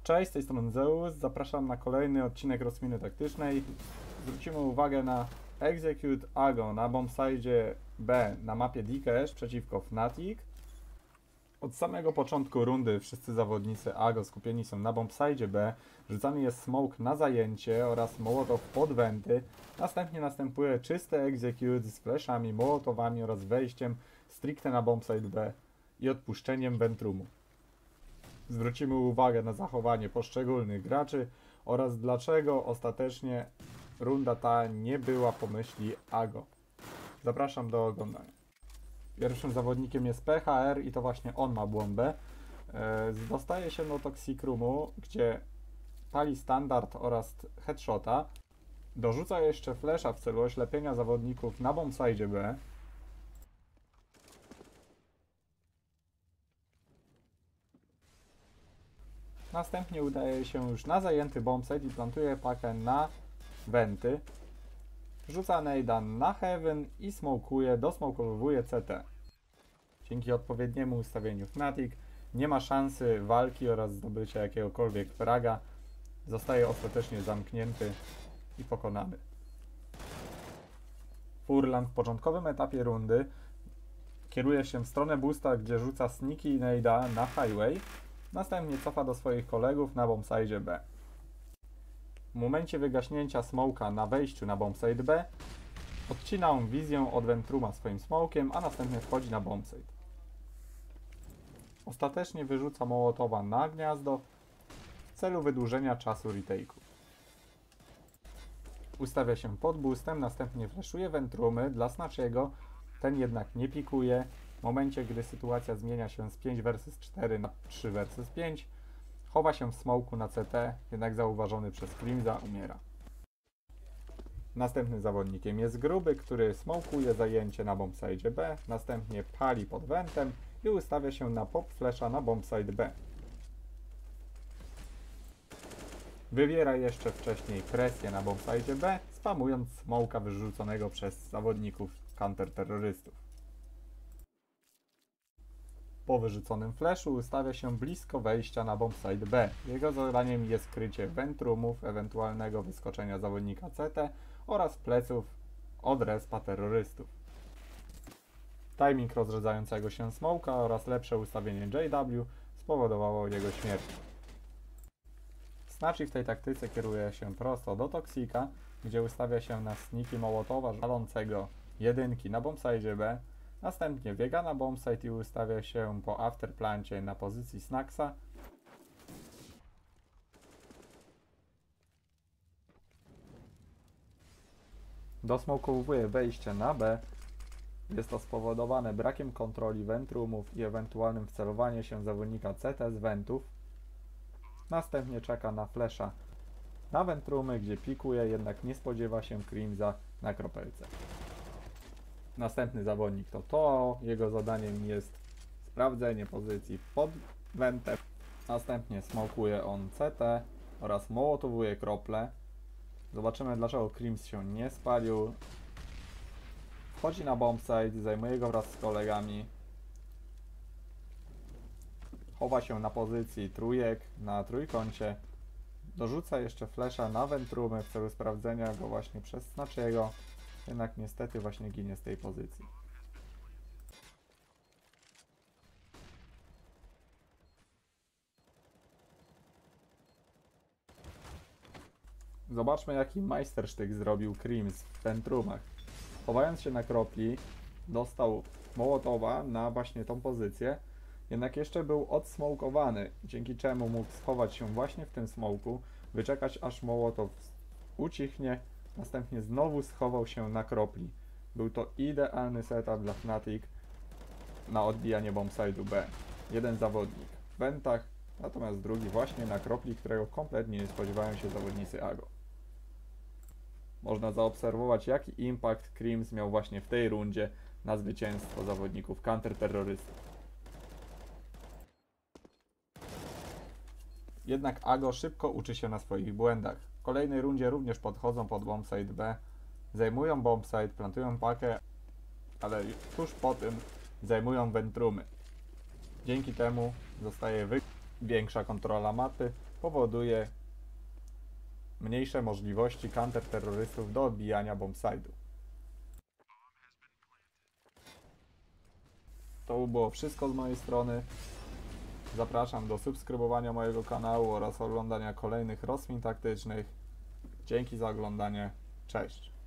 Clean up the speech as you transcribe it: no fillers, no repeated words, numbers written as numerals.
Cześć, z tej strony Zeus, zapraszam na kolejny odcinek rozkminy taktycznej. Zwrócimy uwagę na Execute Ago na bombsite B na mapie Dikesh przeciwko Fnatic. Od samego początku rundy wszyscy zawodnicy Ago skupieni są na bombsite B, rzucany jest smoke na zajęcie oraz mołotow pod wenty. Następnie następuje czysty execute z flashami, mołotowami oraz wejściem stricte na bombsite B i odpuszczeniem ventroomu. Zwrócimy uwagę na zachowanie poszczególnych graczy oraz dlaczego ostatecznie runda ta nie była po myśli Ago. Zapraszam do oglądania. Pierwszym zawodnikiem jest PHR i to właśnie on ma bombę. Dostaje się do Toxic Roomu, gdzie pali standard oraz headshota. Dorzuca jeszcze flasha w celu oślepienia zawodników na bombsite B. Następnie udaje się już na zajęty bombsite i plantuje pakę na wenty. Rzuca nade'a na heaven i dosmokowuje CT. Dzięki odpowiedniemu ustawieniu Fnatic nie ma szansy walki oraz zdobycia jakiegokolwiek fraga. Zostaje ostatecznie zamknięty i pokonany. Furlan w początkowym etapie rundy kieruje się w stronę boosta, gdzie rzuca sneaky nade'a na highway. Następnie cofa do swoich kolegów na bombsite B. W momencie wygaśnięcia smoka na wejściu na bombsite B odcina on wizję od ventrooma swoim smokiem, a następnie wchodzi na bombsite. Ostatecznie wyrzuca mołotowa na gniazdo w celu wydłużenia czasu retake'u. Ustawia się pod boostem, następnie flashuje ventroomy dla Snachiego, ten jednak nie pikuje. W momencie, gdy sytuacja zmienia się z 5 vs 4 na 3 vs 5, chowa się w smoku na CT, jednak zauważony przez Crimsa umiera. Następnym zawodnikiem jest Gruby, który smokuje zajęcie na bombsite B, następnie pali pod wentem i ustawia się na pop flasha na bombsite B. Wywiera jeszcze wcześniej presję na bombsite B, spamując smoka wyrzuconego przez zawodników counterterrorystów. Po wyrzuconym flashu ustawia się blisko wejścia na bombsite B. Jego zadaniem jest krycie ventroomów, ewentualnego wyskoczenia zawodnika CT oraz pleców od respa terrorystów. Timing rozrzedzającego się smoka oraz lepsze ustawienie JW spowodowało jego śmierć. Snatchy w tej taktyce kieruje się prosto do Toxika, gdzie ustawia się na sneaky mołotowa żalącego jedynki na bombsite B. Następnie biega na bombsite i ustawia się po afterplancie na pozycji Snacksa. Dosmokowuje wejście na B. Jest to spowodowane brakiem kontroli ventroomów i ewentualnym wcelowaniem się zawodnika CT z ventów. Następnie czeka na flasha na ventroomy, gdzie pikuje, jednak nie spodziewa się Crimsa na kropelce. Następny zawodnik to Toao, jego zadaniem jest sprawdzenie pozycji pod wentem. Następnie smokuje on CT oraz mołotowuje krople. Zobaczymy, dlaczego Crims się nie spalił. Wchodzi na bombsite, zajmuje go wraz z kolegami. Chowa się na pozycji trójek na trójkącie. Dorzuca jeszcze flasha na ventroomy w celu sprawdzenia go właśnie przez Snachiego. Jednak niestety właśnie ginie z tej pozycji. Zobaczmy, jaki majstersztyk zrobił Crims w ventroomach. Chowając się na kropli, dostał mołotowa na właśnie tą pozycję, jednak jeszcze był odsmokowany, dzięki czemu mógł schować się właśnie w tym smoku, wyczekać aż mołotow ucichnie, następnie znowu schował się na kropli. Był to idealny setup dla Fnatic na odbijanie bombsite'u B. Jeden zawodnik w wentach, natomiast drugi właśnie na kropli, którego kompletnie nie spodziewają się zawodnicy Ago. Można zaobserwować, jaki impact Crims miał właśnie w tej rundzie na zwycięstwo zawodników counterterrorystów. Jednak Ago szybko uczy się na swoich błędach. W kolejnej rundzie również podchodzą pod bombsite B, zajmują bombsite, plantują pakę, ale tuż po tym zajmują ventroomy. Dzięki temu zostaje większa kontrola mapy powoduje mniejsze możliwości counterterrorystów do odbijania bombside'u. To było wszystko z mojej strony. Zapraszam do subskrybowania mojego kanału oraz oglądania kolejnych rozkmin taktycznych. Dzięki za oglądanie. Cześć!